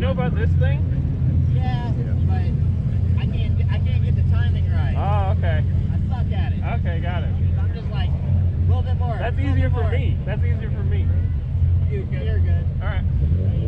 know about this thing? Yeah, but I can't get the timing right. Oh, okay. I suck at it. Okay, got it. I'm just like, a little bit more. That's easier for me. That's easier for me. You're good. All right.